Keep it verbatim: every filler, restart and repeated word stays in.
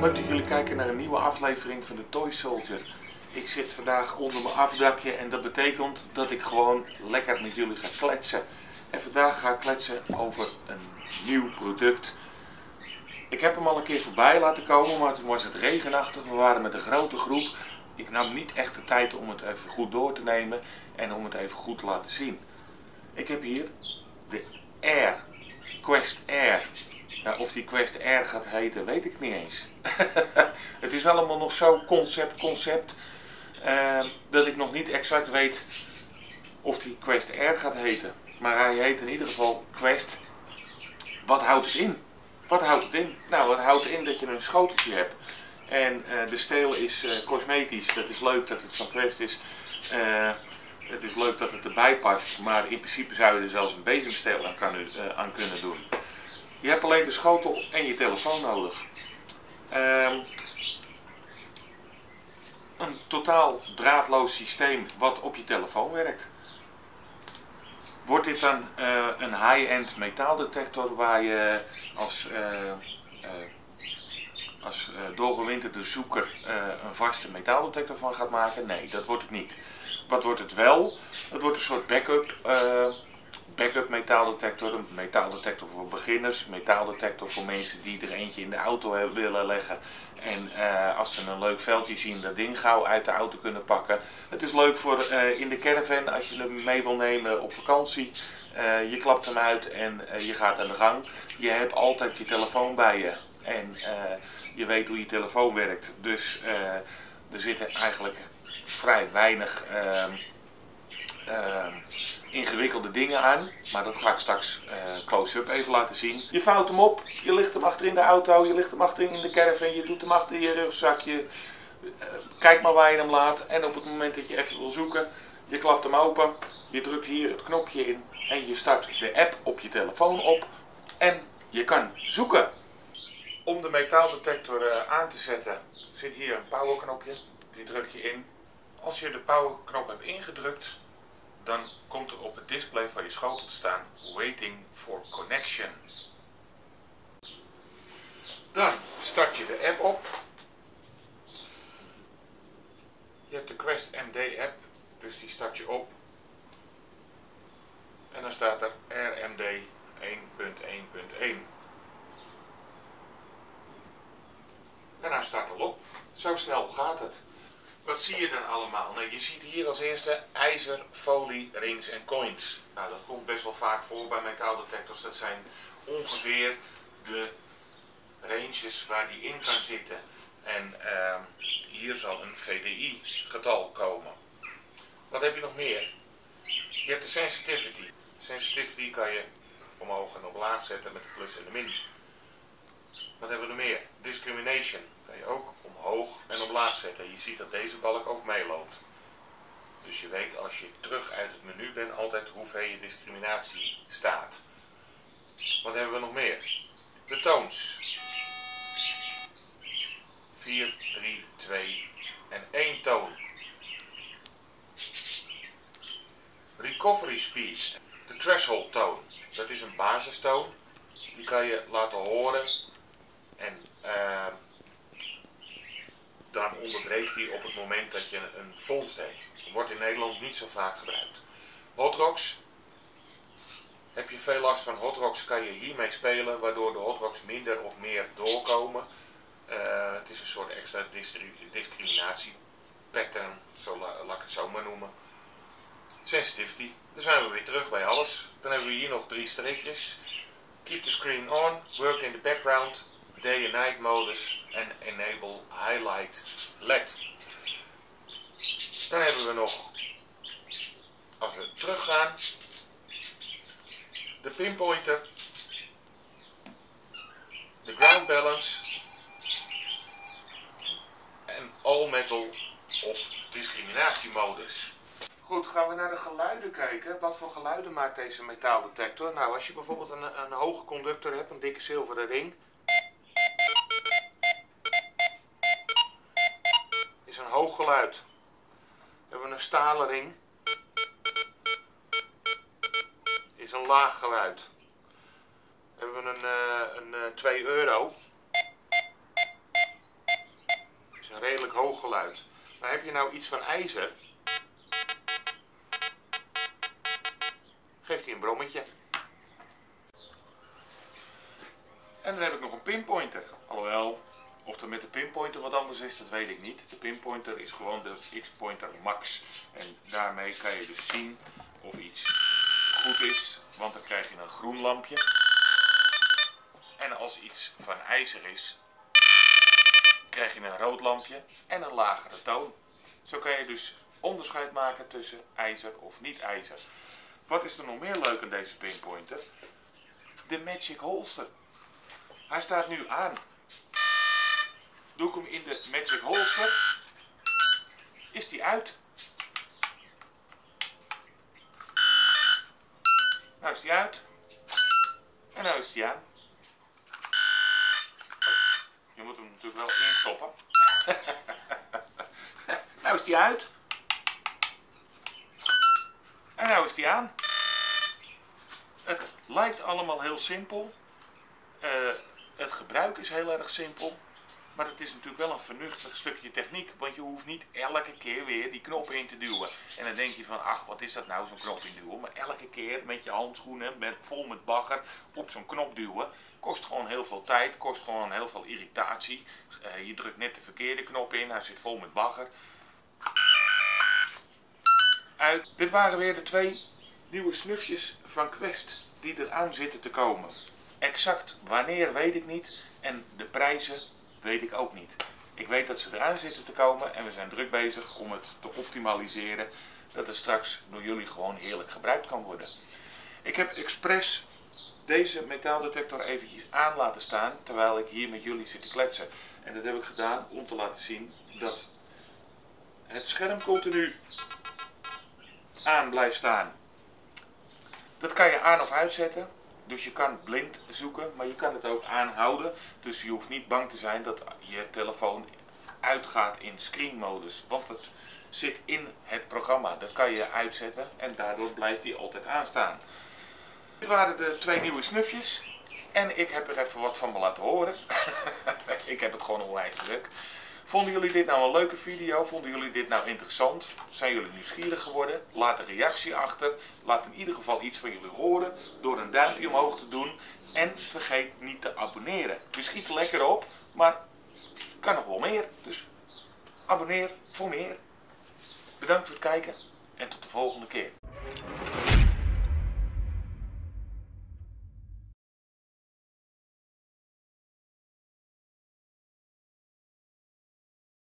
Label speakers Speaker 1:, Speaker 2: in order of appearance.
Speaker 1: Leuk dat jullie kijken naar een nieuwe aflevering van de Toy Soldier. Ik zit vandaag onder mijn afdakje en dat betekent dat ik gewoon lekker met jullie ga kletsen. En vandaag ga ik kletsen over een nieuw product. Ik heb hem al een keer voorbij laten komen, maar toen was het regenachtig. We waren met een grote groep. Ik nam niet echt de tijd om het even goed door te nemen en om het even goed te laten zien. Ik heb hier de Air, Quest Air. Ja, of die Quest Air gaat heten, weet ik niet eens. Het is allemaal nog zo concept, concept, uh, dat ik nog niet exact weet of die Quest Air gaat heten. Maar hij heet in ieder geval Quest. Wat houdt het in? Wat houdt het in? Nou, het houdt in dat je een schoteltje hebt. En uh, de steel is uh, cosmetisch. Dat is leuk dat het van Quest is. Uh, het is leuk dat het erbij past. Maar in principe zou je er zelfs een bezemsteel aan, kan, uh, aan kunnen doen. Je hebt alleen de schotel en je telefoon nodig. Uh, een totaal draadloos systeem wat op je telefoon werkt. Wordt dit dan uh, een high-end metaaldetector waar je als, uh, uh, als uh, doorgewinterde zoeker uh, een vaste metaaldetector van gaat maken? Nee, dat wordt het niet. Wat wordt het wel? Het wordt een soort backup, uh, backup metaaldetector. Een metaaldetector voor beginners, metaaldetector voor mensen die er eentje in de auto willen leggen. En uh, als ze een leuk veldje zien, dat ding gauw uit de auto kunnen pakken. Het is leuk voor uh, in de caravan als je hem mee wil nemen op vakantie. Uh, je klapt hem uit en uh, je gaat aan de gang. Je hebt altijd je telefoon bij je. En uh, je weet hoe je telefoon werkt. Dus uh, er zitten eigenlijk vrij weinig uh, uh, ingewikkelde dingen aan. Maar dat ga ik straks uh, close-up even laten zien. Je vouwt hem op, je ligt hem achter in de auto, je ligt hem achter in de caravan, je doet hem achter in je rugzakje. Uh, kijk maar waar je hem laat. En op het moment dat je even wil zoeken, je klapt hem open, je drukt hier het knopje in en je start de app op je telefoon op en je kan zoeken. Om de metaaldetector uh, aan te zetten zit hier een powerknopje, die druk je in. Als je de powerknop hebt ingedrukt, dan komt er op het display van je schotel te staan Waiting for Connection. Dan start je de app op. Je hebt de Quest M D app, dus die start je op. En dan staat er R M D één punt één punt één. En hij start al op. Zo snel gaat het. Wat zie je dan allemaal? Nou, je ziet hier als eerste ijzer, folie, rings en coins. Nou, dat komt best wel vaak voor bij metaaldetectors. Dat zijn ongeveer de ranges waar die in kan zitten. En uh, hier zal een V D I-getal komen. Wat heb je nog meer? Je hebt de sensitivity. Sensitivity kan je omhoog en omlaag zetten met de plus en de min. Wat hebben we nog meer? Discrimination kan je ook omhoog en omlaag zetten. Je ziet dat deze balk ook meeloopt. Dus je weet als je terug uit het menu bent altijd hoeveel je discriminatie staat. Wat hebben we nog meer? De toons. vier, drie, twee en één toon. Recovery speed. De threshold toon. Dat is een basistoon. Die kan je laten horen. En uh, dan onderbreekt die op het moment dat je een vondst hebt. Dat wordt in Nederland niet zo vaak gebruikt. Hotrocks. Heb je veel last van hotrocks, kan je hiermee spelen, waardoor de hotrocks minder of meer doorkomen. Uh, het is een soort extra discriminatie pattern, zo la, laat ik het zo maar noemen. Sensitivity. Dan zijn we weer terug bij alles. Dan hebben we hier nog drie streepjes. Keep the screen on, work in the background, day and night modus en enable highlight L E D. Dan hebben we nog, als we teruggaan, de pinpointer, de ground balance en all metal of discriminatiemodus. Goed, gaan we naar de geluiden kijken. Wat voor geluiden maakt deze metaaldetector? Nou, als je bijvoorbeeld een, een hoge conductor hebt, een dikke zilveren ring, is een hoog geluid. Hebben we een stalen ring, is een laag geluid. Hebben we een, uh, een uh, twee euro, een redelijk hoog geluid. Maar heb je nou iets van ijzer, geeft hij een brommetje. En dan heb ik nog een pinpointer. Alhoewel, of er met de pinpointer wat anders is, dat weet ik niet. De pinpointer is gewoon de X-Pointer Max. En daarmee kan je dus zien of iets goed is, want dan krijg je een groen lampje. En als iets van ijzer is, krijg je een rood lampje en een lagere toon. Zo kan je dus onderscheid maken tussen ijzer of niet ijzer. Wat is er nog meer leuk aan deze pinpointer? De Magic Holster. Hij staat nu aan. Doe ik hem in de Magic Holster, is die uit. Nou is die uit. En nou is die aan. Je moet hem natuurlijk wel instoppen. Nou is die uit. En nou is die aan. Het lijkt allemaal heel simpel. Uh, het gebruik is heel erg simpel. Maar het is natuurlijk wel een vernuftig stukje techniek. Want je hoeft niet elke keer weer die knop in te duwen. En dan denk je van, ach, wat is dat nou, zo'n knop induwen. Maar elke keer met je handschoenen, met, vol met bagger, op zo'n knop duwen. Kost gewoon heel veel tijd, kost gewoon heel veel irritatie. Uh, je drukt net de verkeerde knop in, hij zit vol met bagger. Uit. Dit waren weer de twee nieuwe snufjes van Quest die eraan zitten te komen. Exact wanneer weet ik niet en de prijzen weet ik ook niet. Ik weet dat ze eraan zitten te komen en we zijn druk bezig om het te optimaliseren, dat het straks door jullie gewoon heerlijk gebruikt kan worden. Ik heb expres deze metaaldetector eventjes aan laten staan terwijl ik hier met jullie zit te kletsen. En dat heb ik gedaan om te laten zien dat het scherm continu aan blijft staan. Dat kan je aan of uitzetten. Dus je kan blind zoeken, maar je kan het ook aanhouden. Dus je hoeft niet bang te zijn dat je telefoon uitgaat in screenmodus. Want het zit in het programma. Dat kan je uitzetten en daardoor blijft die altijd aanstaan. Dit waren de twee nieuwe snufjes. En ik heb er even wat van me laten horen. Ik heb het gewoon onwijs druk. Vonden jullie dit nou een leuke video? Vonden jullie dit nou interessant? Zijn jullie nieuwsgierig geworden? Laat een reactie achter. Laat in ieder geval iets van jullie horen door een duimpje omhoog te doen. En vergeet niet te abonneren. We schieten lekker op, maar kan nog wel meer. Dus abonneer voor meer. Bedankt voor het kijken en tot de volgende keer.